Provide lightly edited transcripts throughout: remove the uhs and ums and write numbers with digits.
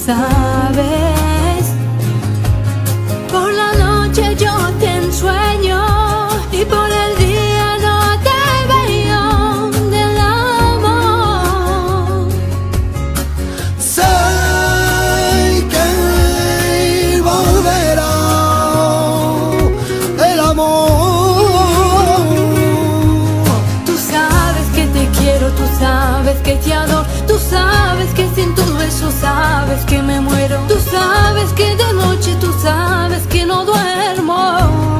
sabes. Por la noche yo te ensueño y por el día no te veo del amor. Sé que volverá el amor. Tú sabes que te quiero, tú sabes que te adoro, tú sabes que sin tus besos sabes que me muero, tú sabes que de noche tú sabes que no duermo.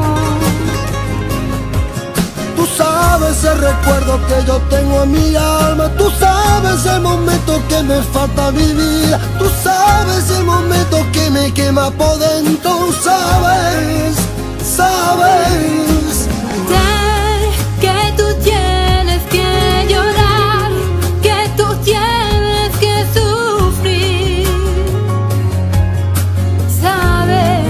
Tú sabes el recuerdo que yo tengo en mi alma, tú sabes el momento que me falta vivir, tú sabes el momento que me quema por dentro, sabes, sabes. Sé que tú tienes que llorar, que tú tienes que sufrir, sabes.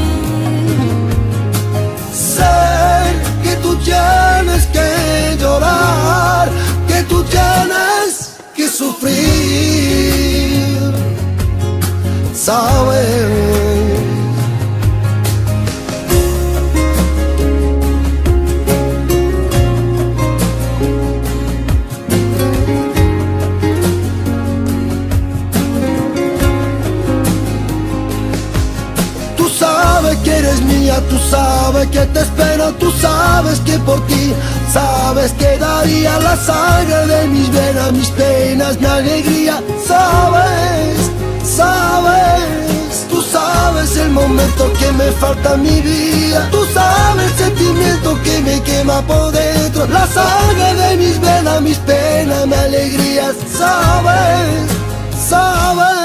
Sé que tú tienes que llorar, que tú tienes que sufrir, sabes. Tú sabes que eres mía, tú sabes que te espero, tú sabes que por ti, sabes que daría la sangre de mis venas, mis penas, mi alegría, sabes, sabes. Tú sabes el momento que me falta en mi vida, tú sabes el sentimiento que me quema por dentro, la sangre de mis venas, mis penas, mi alegría, sabes, sabes.